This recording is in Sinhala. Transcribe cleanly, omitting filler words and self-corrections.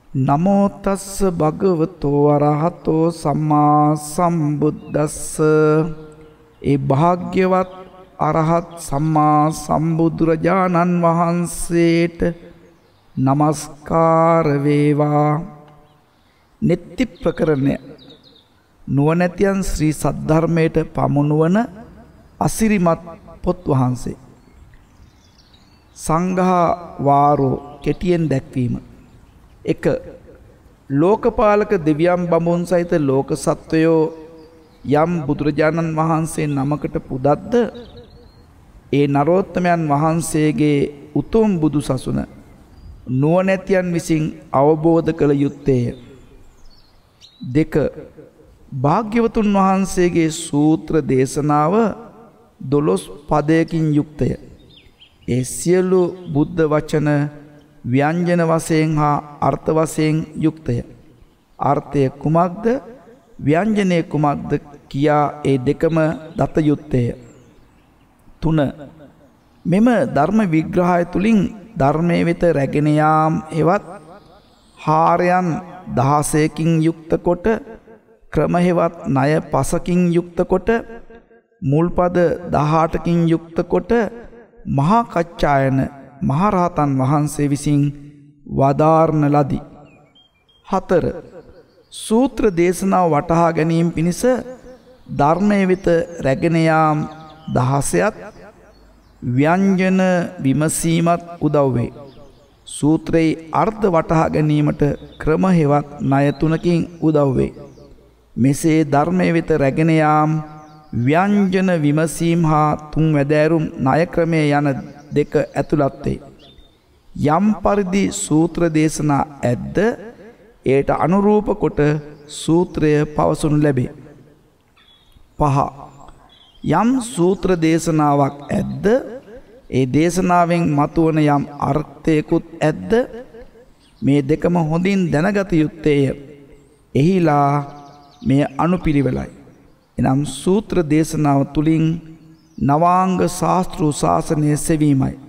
නමෝ තස්ස භගවතෝ අරහතෝ සම්මා සම්බුද්දස්ස. ඒ භාග්‍යවත් අරහත් සම්මා සම්බුදුරජාණන් වහන්සේට නමස්කාර වේවා. නෙත්තිප්පකරණය නුවණැතියන් ශ්‍රී සද්ධර්මයට පමුණුවන අසිරිමත් පොත් වහන්සේ. සංඝා වාරෝ කෙටියෙන් දැක්වීම. 1. ලෝකපාලක දෙවියන් බඹුන් සහිත ලෝක සත්වයෝ යම් බුදුරජාණන් වහන්සේ නමකට පුදද්ද ඒ නරෝත්තමයන් වහන්සේගේ උතුම් බුදු සසුන නුවණැතියන් විසින් අවබෝධ කළ යුත්තේය. 2. භාග්‍යවතුන් වහන්සේගේ සූත්‍ර දේශනාව 12 පදයකින් යුක්තය. ඒ සියලු බුද්ධ වචන ව්‍යංජන වශයෙන් හා අර්ථ වශයෙන් යුක්තය. අර්ථය කුමක්ද ව්‍යංජනය කුමක්ද කියා ඒ දෙකම දත යුත්තේය. 3. මෙම ධර්ම විග්‍රහය තුලින් ධර්මයේ වෙත රැගෙන යාම් හෙවත් හාරයන් 16කින් යුක්ත කොට ක්‍රම හෙවත් ණය 5කින් යුක්ත කොට මුල් පද 18කින් යුක්ත කොට මහා කච්චායන මහරහතන් වහන්සේ විසින් වදාරන ලදී. 4. සූත්‍ර දේශනාව වටහා ගැනීම පිණිස ධර්මයේ වෙත රැගෙන යාම් 16ත් ව්‍යංජන විමසීමත් උදව් වේ. සූත්‍රයේ අර්ථ වටහා ගැනීමට ක්‍රම හෙවත් ණය 3කින් උදව් වේ. මෙසේ ධර්මයේ වෙත රැගෙන යාම් ව්‍යංජන විමසීම් හා තුන් වැදෑරුම් ණය ක්‍රමයේ යන දෙක ඇතුළත් වේ. යම් පරිදි සූත්‍ර දේශනා ඇද්ද ඒට අනුරූප කොට සූත්‍රය පවසනු ලැබේ. 5. යම් සූත්‍ර දේශනාවක් ඇද්ද ඒ දේශනාවෙන් මතුවන යම් අර්ථයකුත් ඇද්ද මේ දෙකම හොඳින් දැනගත යුත්තේය. එහිලා මේ අනුපිළිවෙලයි. එනම් සූත්‍ර දේශනාව තුලින් නවාංග ශාස්ත්‍රීය ශාසනය සෙවීමයි.